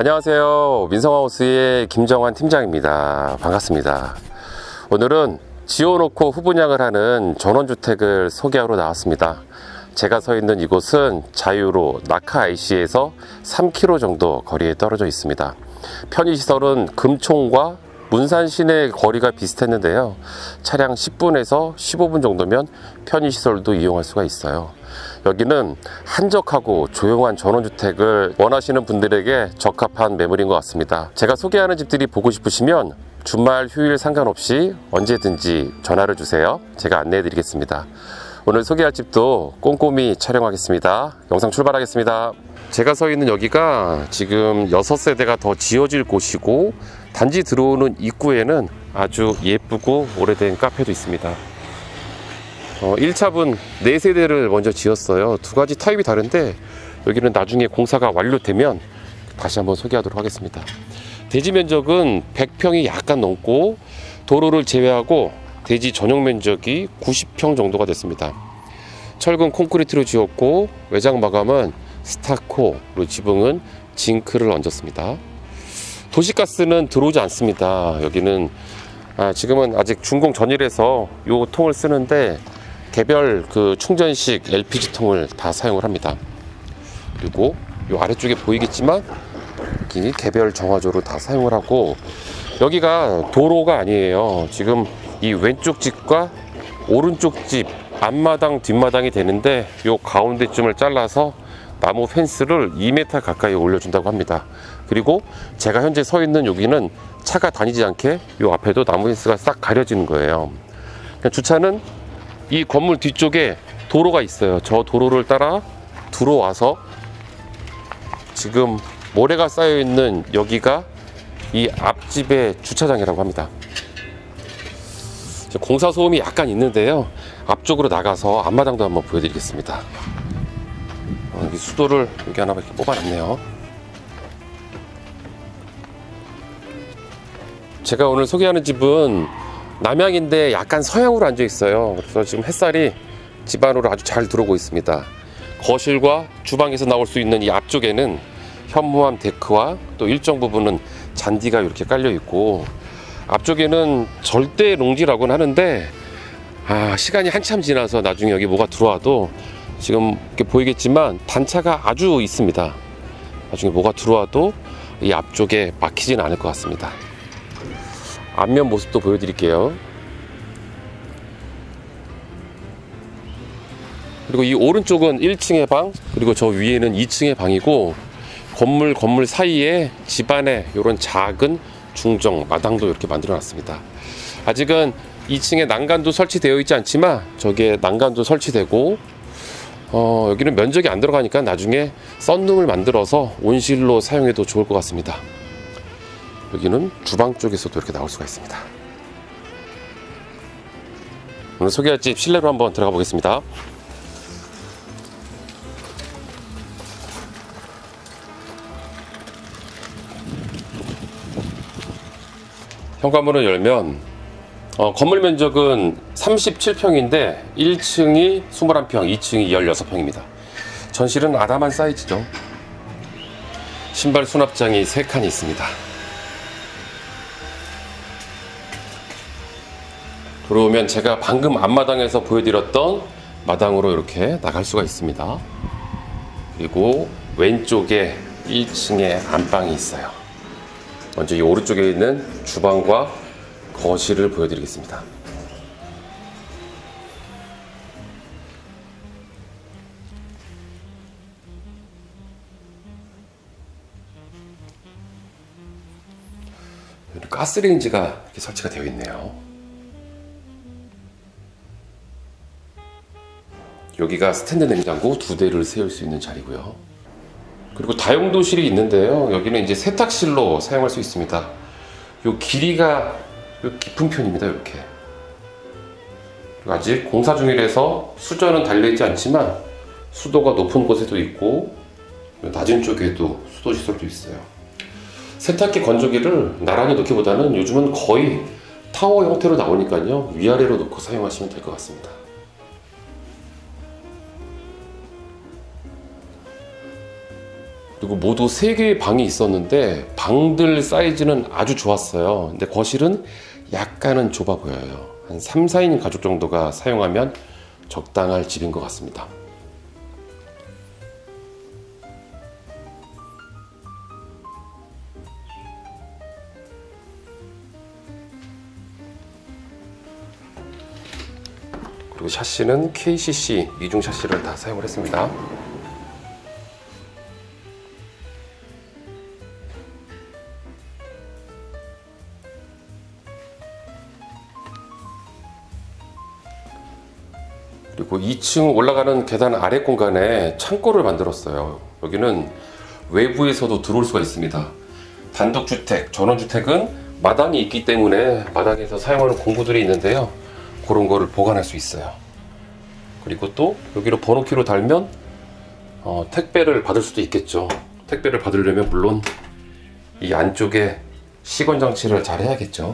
안녕하세요. 민성하우스의 김정환 팀장입니다. 반갑습니다. 오늘은 지어놓고 후분양을 하는 전원주택을 소개하러 나왔습니다. 제가 서 있는 이곳은 자유로 낙하 IC에서 3km 정도 거리에 떨어져 있습니다. 편의시설은 금총과 문산 시내 거리가 비슷했는데요. 차량 10분에서 15분 정도면 편의시설도 이용할 수가 있어요. 여기는 한적하고 조용한 전원주택을 원하시는 분들에게 적합한 매물인 것 같습니다. 제가 소개하는 집들이 보고 싶으시면 주말 휴일 상관없이 언제든지 전화를 주세요. 제가 안내해 드리겠습니다. 오늘 소개할 집도 꼼꼼히 촬영하겠습니다. 영상 출발하겠습니다. 제가 서 있는 여기가 지금 6세대가 더 지어질 곳이고, 단지 들어오는 입구에는 아주 예쁘고 오래된 카페도 있습니다. 1차분 4세대를 먼저 지었어요. 두 가지 타입이 다른데 여기는 나중에 공사가 완료되면 다시 한번 소개하도록 하겠습니다. 대지 면적은 100평이 약간 넘고, 도로를 제외하고 대지 전용 면적이 90평 정도가 됐습니다. 철근 콘크리트로 지었고, 외장 마감은 스타코로, 지붕은 징크를 얹었습니다. 도시가스는 들어오지 않습니다. 여기는 지금은 아직 준공 전이라서 요 통을 쓰는데 개별 충전식 LPG 통을 다 사용을 합니다. 그리고 요 아래쪽에 보이겠지만 여기 개별 정화조를 다 사용을 하고, 여기가 도로가 아니에요. 지금 이 왼쪽 집과 오른쪽 집 앞마당 뒷마당이 되는데, 요 가운데쯤을 잘라서 나무 펜스를 2m 가까이 올려준다고 합니다. 그리고 제가 현재 서 있는 여기는 차가 다니지 않게 요 앞에도 나무 펜스가 싹 가려지는 거예요. 주차는 이 건물 뒤쪽에 도로가 있어요. 저 도로를 따라 들어와서 지금 모래가 쌓여 있는 여기가 이 앞집의 주차장이라고 합니다. 공사 소음이 약간 있는데요. 앞쪽으로 나가서 앞마당도 한번 보여드리겠습니다. 여기 수도를 여기 하나 이렇게 뽑아놨네요. 제가 오늘 소개하는 집은 남향인데 약간 서향으로 앉아 있어요. 그래서 지금 햇살이 집 안으로 아주 잘 들어오고 있습니다. 거실과 주방에서 나올 수 있는 이 앞쪽에는 현무암 데크와 또 일정 부분은 잔디가 이렇게 깔려 있고, 앞쪽에는 절대 농지라고는 하는데 시간이 한참 지나서 나중에 여기 뭐가 들어와도, 지금 이렇게 보이겠지만 단차가 아주 있습니다. 나중에 뭐가 들어와도 이 앞쪽에 막히지는 않을 것 같습니다. 앞면 모습도 보여드릴게요. 그리고 이 오른쪽은 1층의 방, 그리고 저 위에는 2층의 방이고, 건물 사이에 집안에 이런 작은 중정 마당도 이렇게 만들어 놨습니다. 아직은 2층에 난간도 설치되어 있지 않지만 저기에 난간도 설치되고, 여기는 면적이 안 들어가니까 나중에 썬룸을 만들어서 온실로 사용해도 좋을 것 같습니다. 여기는 주방 쪽에서도 이렇게 나올 수가 있습니다. 오늘 소개할 집 실내로 한번 들어가 보겠습니다. 현관문을 열면 건물 면적은 37평인데 1층이 21평, 2층이 16평입니다. 전실은 아담한 사이즈죠. 신발 수납장이 3칸이 있습니다. 들어오면 제가 방금 앞마당에서 보여드렸던 마당으로 이렇게 나갈 수가 있습니다. 그리고 왼쪽에 1층에 안방이 있어요. 먼저 이 오른쪽에 있는 주방과 거실을 보여드리겠습니다. 가스레인지가 이렇게 설치가 되어 있네요. 여기가 스탠드 냉장고 2대를 세울 수 있는 자리고요. 그리고 다용도실이 있는데요. 여기는 이제 세탁실로 사용할 수 있습니다. 요 길이가 깊은 편입니다. 이렇게. 그리고 아직 공사 중이라서 수전은 달려있지 않지만 수도가 높은 곳에도 있고 낮은 쪽에도 수도 시설도 있어요. 세탁기, 건조기를 나란히 놓기보다는 요즘은 거의 타워 형태로 나오니까요. 위아래로 놓고 사용하시면 될 것 같습니다. 그리고 모두 3개의 방이 있었는데 방들 사이즈는 아주 좋았어요. 근데 거실은 약간은 좁아 보여요. 한 3, 4인 가족 정도가 사용하면 적당할 집인 것 같습니다. 그리고 샤시는 KCC 미중 샤시를 다 사용을 했습니다. 그리고 2층 올라가는 계단 아래 공간에 창고를 만들었어요. 여기는 외부에서도 들어올 수가 있습니다. 단독주택, 전원주택은 마당이 있기 때문에 마당에서 사용하는 공구들이 있는데요. 그런 거를 보관할 수 있어요. 그리고 또 여기로 번호키로 달면 택배를 받을 수도 있겠죠. 택배를 받으려면 물론 이 안쪽에 시건 장치를 잘 해야겠죠.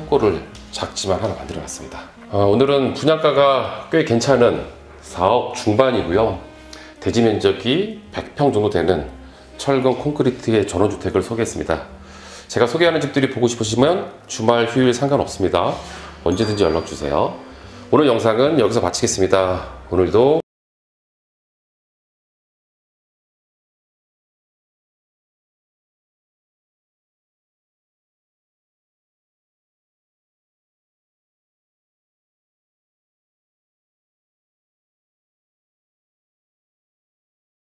창고를 작지만 하나 만들어 놨습니다. 오늘은 분양가가 꽤 괜찮은 4억 중반이고요. 대지 면적이 100평 정도 되는 철근 콘크리트의 전원주택을 소개했습니다. 제가 소개하는 집들이 보고 싶으시면 주말 휴일 상관없습니다. 언제든지 연락주세요. 오늘 영상은 여기서 마치겠습니다. 오늘도